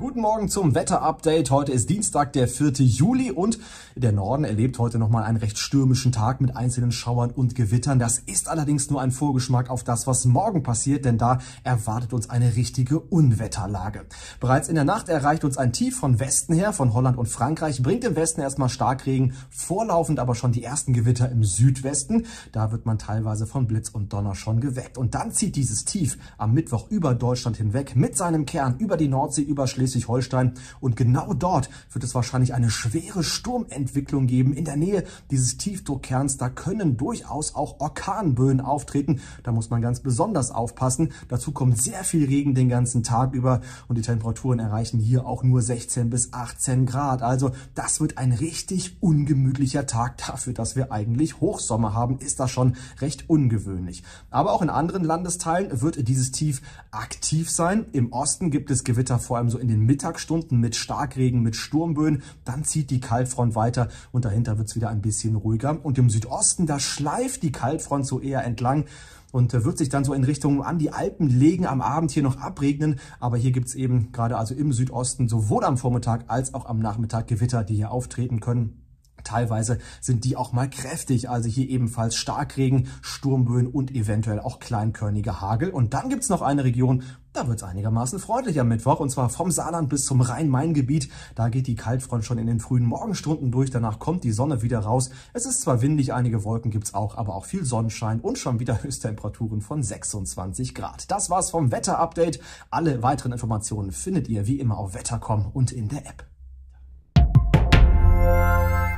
Guten Morgen zum Wetterupdate. Heute ist Dienstag, der 4. Juli und der Norden erlebt heute nochmal einen recht stürmischen Tag mit einzelnen Schauern und Gewittern. Das ist allerdings nur ein Vorgeschmack auf das, was morgen passiert, denn da erwartet uns eine richtige Unwetterlage. Bereits in der Nacht erreicht uns ein Tief von Westen her, von Holland und Frankreich, bringt im Westen erstmal Starkregen, vorlaufend aber schon die ersten Gewitter im Südwesten. Da wird man teilweise von Blitz und Donner schon geweckt. Und dann zieht dieses Tief am Mittwoch über Deutschland hinweg mit seinem Kern über die Nordsee, über Schleswig-Holstein, und genau dort wird es wahrscheinlich eine schwere Sturmentwicklung geben. In der Nähe dieses Tiefdruckkerns, da können durchaus auch Orkanböen auftreten. Da muss man ganz besonders aufpassen. Dazu kommt sehr viel Regen den ganzen Tag über und die Temperaturen erreichen hier auch nur 16 bis 18 Grad. Also das wird ein richtig ungemütlicher Tag. Dafür, dass wir eigentlich Hochsommer haben, ist das schon recht ungewöhnlich. Aber auch in anderen Landesteilen wird dieses Tief aktiv sein. Im Osten gibt es Gewitter vor allem so in den Mittagsstunden mit Starkregen, mit Sturmböen. Dann zieht die Kaltfront weiter und dahinter wird es wieder ein bisschen ruhiger. Und im Südosten, da schleift die Kaltfront so eher entlang und wird sich dann so in Richtung an die Alpen legen, am Abend hier noch abregnen. Aber hier gibt es eben gerade also im Südosten sowohl am Vormittag als auch am Nachmittag Gewitter, die hier auftreten können. Teilweise sind die auch mal kräftig, also hier ebenfalls Starkregen, Sturmböen und eventuell auch kleinkörniger Hagel. Und dann gibt es noch eine Region, da wird es einigermaßen freundlich am Mittwoch, und zwar vom Saarland bis zum Rhein-Main-Gebiet. Da geht die Kaltfront schon in den frühen Morgenstunden durch, danach kommt die Sonne wieder raus. Es ist zwar windig, einige Wolken gibt es auch, aber auch viel Sonnenschein und schon wieder Höchsttemperaturen von 26 Grad. Das war's vom Wetter-Update. Alle weiteren Informationen findet ihr wie immer auf wetter.com und in der App.